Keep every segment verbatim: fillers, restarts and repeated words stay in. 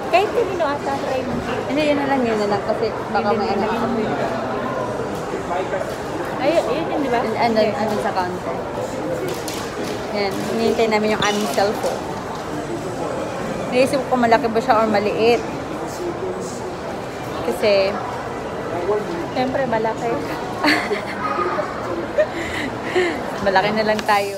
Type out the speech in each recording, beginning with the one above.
Kahit kanino ata, try mo. Hindi, yun na lang, yun na lang. Kasi baka may ano. Ay, yun yun, di ba? Andun, andun sa counter. Yan, hinihintay namin yung aming cellphone. Naisip ko malaki ba siya or maliit. Kasi, Siyempre, malaki. malaki na lang tayo.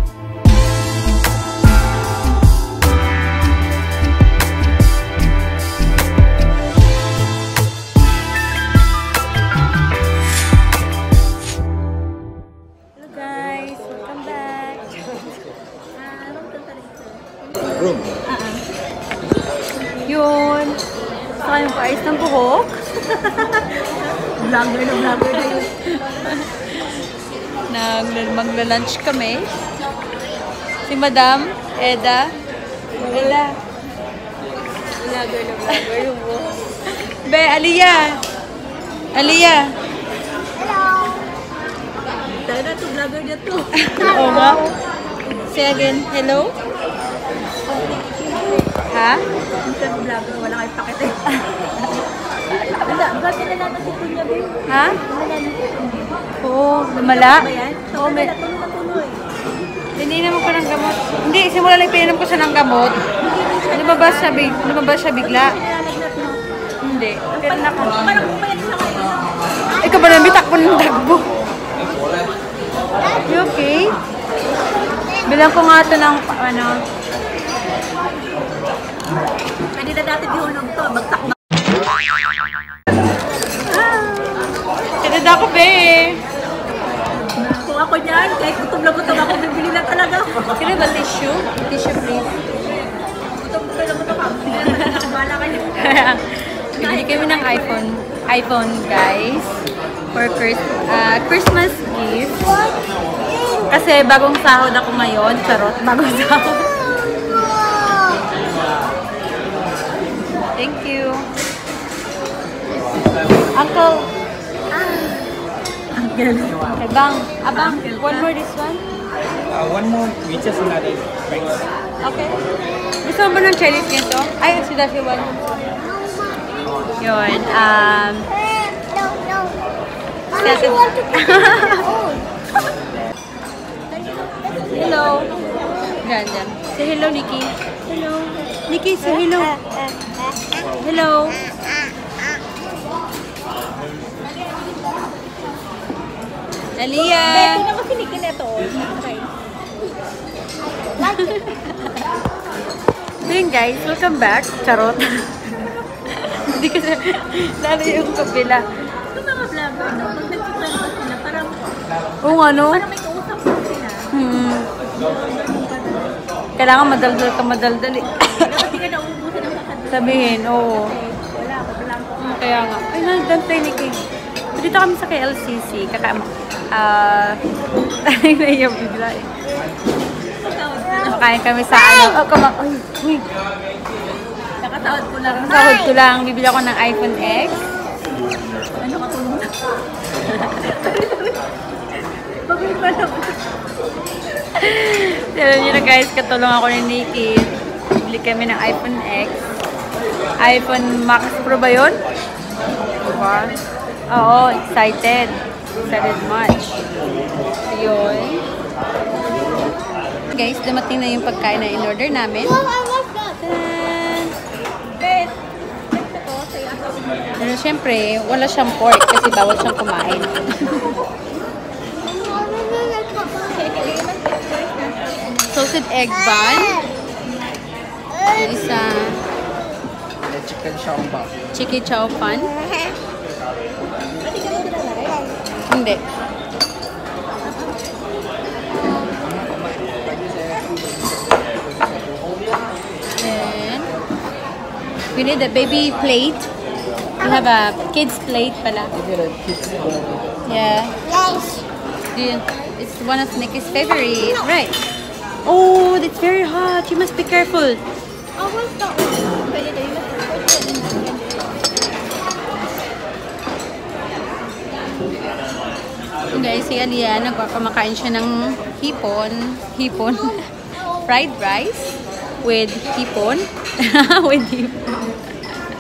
Room. Uh-uh. Yun. Saka yung pa-ice ng buhok. Vlogger na vlogger na yun. Nag magla-lunch kami. Si Madam Eda. Eda. Vlogger na vlogger yung buhok. Be, Aliyah. Aliyah. Hello! Tayo na to, vlogger na to. Oo nga. Say again, hello? Ha? Minsan vlogger, wala kayo pakete. Wala, gati na natin si Kunya, babe. Ha? Wala na si Kunya. Oo, lumala. Ba yan? Oo, may... Tuloy na tuloy. Hindi naman ko ng gamot. Hindi, simula lang pininom ko siya ng gamot. Lumabas siya, big... Lumabas siya bigla. Sinalagnat mo. Hindi. Pero naka... Parang pumayat siya kayo. Ikaw ba namin takbo ng tagbo? You okay? Bilang ko nga ito ng, ano... Pwede na natin dihulog to. Bagsak na. Tinad ako, be. Kung ako dyan, kahit gutom na gutom ako, bibili na talaga. Kaya ba tissue? Tissue, please. Gutom na gutom ako, bibili na talaga. Bahala kayo. Bibili kami ng iPhone. iPhone, guys. For Chris, uh, Christmas gift. Kasi bagong sahod ako ngayon. Charot, bagong sahod. Thank you. Uncle. Uncle. Abang. Abang. One more this one. Uh, one more, we just another rice. Okay. Gusto mo ba ng Chinese ganito? Ay, si Dashi one. Yun. Um. Hello. Diyan, diyan. Say hello, Nikki. Hello. Nikki, say hello. Hello. Aliyah. Beto na kasi nikin ito. So yun guys, welcome back. Charot. Hindi kasi, lalo yung kabila. Ito mga vlogger, no? Pag nagkikwento sila, parang, Oo nga no? parang may kausap mo sila. Hmm. Kailangan madaldal ka madaldal eh. Dapat di ka nauubusan ng kakad. Sabihin, oo. Wala ako, wala ako. Hmm, kaya nga. Ay, nandun tayo ni King. Dito kami sa K L C C. Kaka, ah, ay, naiyak bigla eh. Makain kami sa ano. Oh, come on. Uy, uy. Nakatawad ko lang. Sahod ko lang. Bibili ako ng iPhone X. Ano ka tulong na? Pagod pa lang. Alam nyo na guys, katulong ako ni Nikki. Bibili kami ng iPhone X. iPhone Max Pro ba yun? Diba? Oo, excited. Excited much. Yun. Guys, dumating na yung pagkain na in-order namin. Tadaan! Pero syempre, wala siyang pork kasi bawal siyang kumain. Salted egg bun. Isa Chicken chow pan. chicken chow pan. Hindi. And we need a baby plate. We have a kid's plate pala. Yeah. Yes. Yun. It's one of Nikki's favorite. Right. Oh, that's very hot. You must be careful. Oh, what's that one? Pwede tayo mas Guys, si Aliyah, nagkakamakain siya ng hipon. Hipon. Fried rice with hipon. with hipon.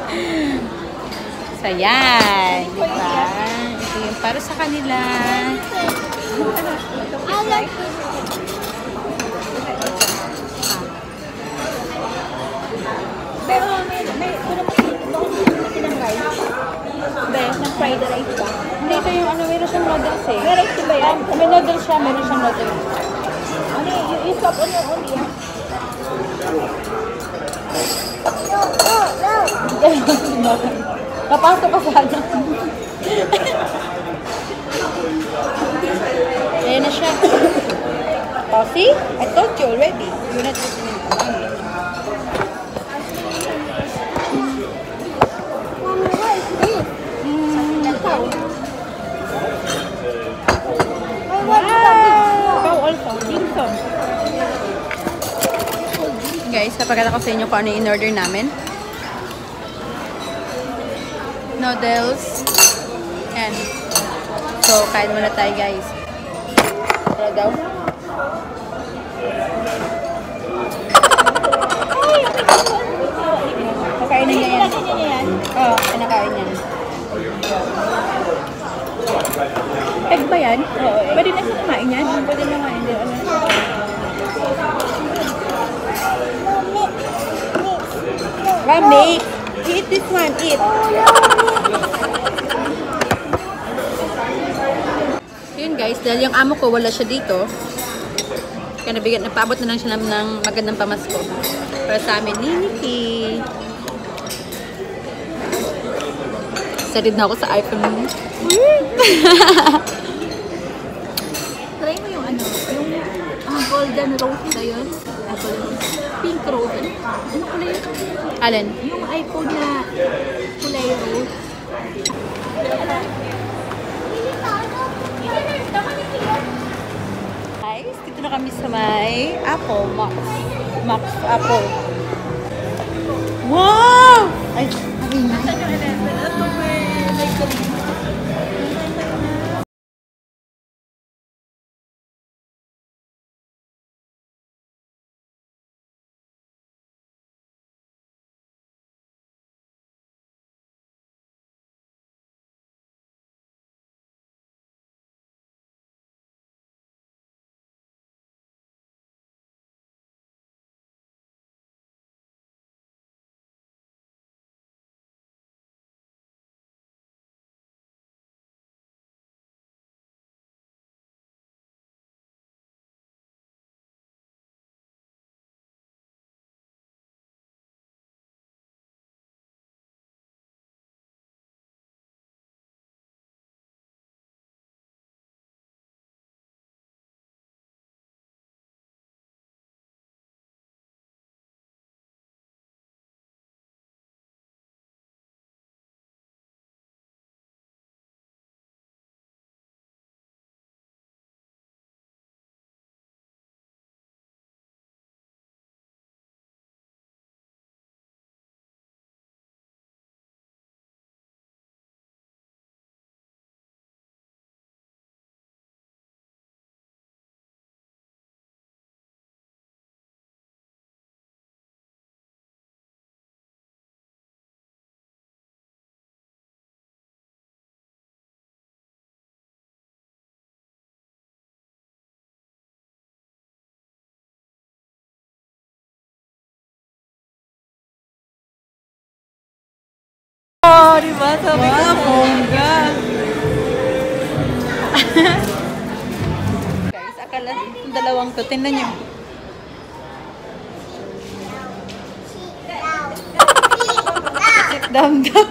So, yan. Diba? Ito yung para sa kanila. Pero may, may, kung kasi ng rice. Be, ng fried rice ba? Hindi, ito yung ano, meron siyang noodles eh. May rice ba yan? May noodles siya, meron siyang noodles. Ano yung isop on your own yan? Papasok pa sana. Ayan na siya. Oh, see? I told you already. You're not listening to me. Wow! Also, dim sum. Guys, napagkala ko sa inyo kung ano yung in-order namin. Noodles. And so, kain muna tayo guys. Tara daw. Pakain na niya yan. Kinakain niya yan? Oo, kinakain niya. Egg ba yan? Oo. Pwede na siya kumain yan? Pwede na nga, hindi. Ano? Ah, make. Eat this one, eat. Yun guys, dahil yung amo ko wala siya dito, kaya nabigyan, napaabot na lang siya ng, ng magandang pamasko para sa amin ni Nikki. Excited na ako sa iPhone. Try mo yung ano, yung uh, golden rose na yun. Apple rose. Pink rose. Ano, ano kulay yun? Alin? Yung iPhone na kulay rose. Guys, dito na kami sa may Apple, Max. Max Apple. Wow! Ay, oh, diba? Sabi ko na bongga. Guys, akala itong dalawang to. Tingnan nyo. Sit down daw.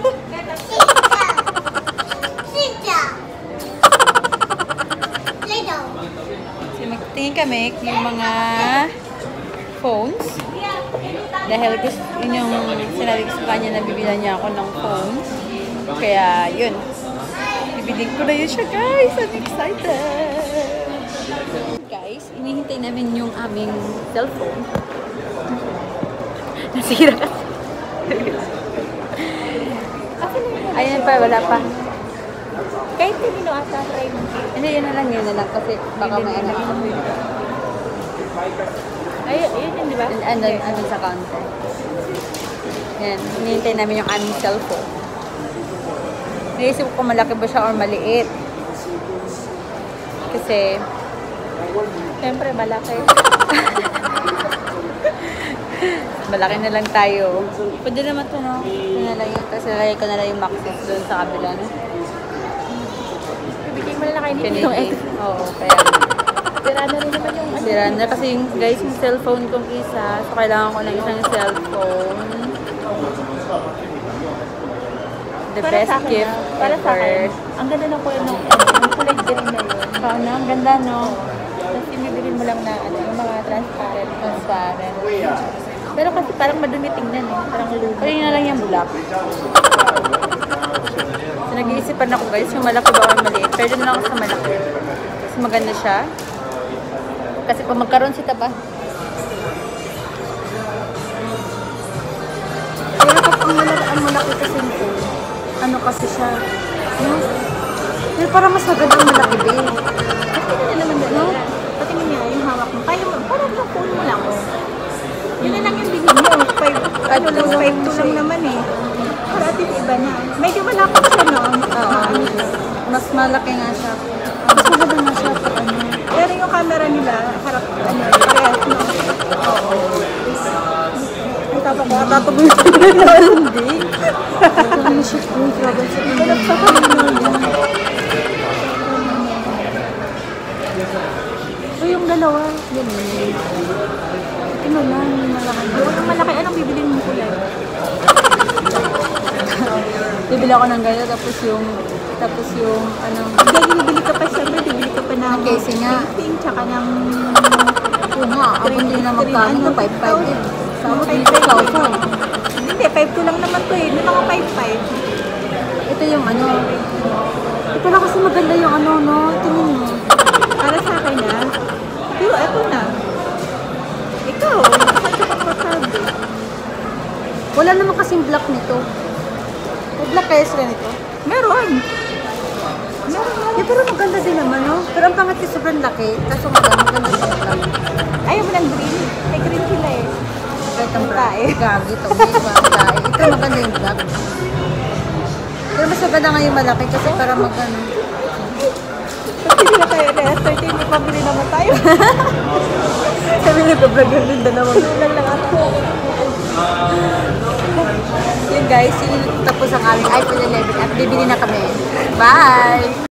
So, magtingin kami yung mga phones. Dahil gusto, yun yung sinabi ko sa kanya na bibilan niya ako ng phone. Kaya, yun. Bibiling ko na yun siya, guys. I'm excited! Guys, inihintay namin yung aming cellphone. Nasira kasi. Ayan pa, wala pa. Kahit hindi no ata, try mo. Hindi, yun na lang, yun na lang. Kasi baka may ano. Ay, yun yun, di ba? And, and, and, and sa counter. Yan, hinihintay namin yung aming cellphone. Naisip ko kung malaki ba siya or maliit. Kasi, siyempre malaki. Malaki na lang tayo. Pwede naman ito, no? Ito na lang yun. Tapos nalagay ko na lang yung Maxis doon sa kabila, no? Ibigay mo na lang kayo nito. Pinigay. Oo, kaya. Sira na rin naman yung ano. Sira na kasi yung, guys, yung cellphone kong isa. So, kailangan ko ng isang cellphone. The Para best sa akin, gift ah. Para sa akin. ever. Ang ganda ng kulay ng yung kulay green na yun. Oo, no? Ang ganda, no? Tapos ibibili mo lang na ano, yung mga transparent. Transparent. Pero kasi parang madumi tingnan eh. Parang lubo. Kaya na lang yung black. So, nag-iisipan ako, guys, yung malaki ba or maliit. Pero doon lang ako sa malaki. Kasi maganda siya. Kasi kung magkaroon si Taba. Pero kung ang malaki, ang malaki kasi nito, ano kasi siya, no? Pero parang mas maganda ang malaki, babe. Kasi na naman na, no? Patingin niya yung hawak mo. Kaya mo, parang yung phone mo lang, oh. Yun na lang yung bigyan mo. Five, ano lang, five two lang naman eh. Para atin iba na. Medyo malapit siya, no? Oo. Ano siya. Mas malaki nga siya. Mas maganda nga siya pag ano. Pero yung camera nila, harap, ano, parehas, no? Oo. Ay, tapos ko, tapos mo yung hindi. Ano siya? Uy, grabe siya. Walang sa kanina niya. Uy, yung dalawa. Ganun. Ito na lang, yung malaki. Yung malaki, anong bibilin mo kulay? Bibili ako ng ganyan, tapos yung, tapos yung, ano, Hindi, bibili ka pa siyempre, bibili ka pa ng Ng casing nga. casing, tsaka ng oo nga, ako hindi na magkano Ano, to, five five eh. Sa ako, five three five. thousand. Hindi, five two lang naman to eh. May mga five five. Ito yung ano, ito lang kasi maganda yung ano, no, tingin mo. Para sa akin na. Pero eto na. Ikaw, saan ka pagpasabi? Wala naman kasing black nito. May black kaya sila nito? Meron. Meron, meron. Yeah, pero maganda din naman, no? Pero ang pangat kasi sobrang laki, kaso maganda, maganda yung black. Ayaw mo ng green. May green sila eh. Kahit ang black, gagi ito, may iba ang tae. Ito maganda yung black. Pero mas maganda nga yung malaki kasi para magano. Kasi hindi na tayo na thirteen, may pabili naman tayo. Sabi nag-vlog yung dalawang. Lang lang ako. Yun guys, yun tapos ang aming iPhone eleven at bibili na kami. Bye!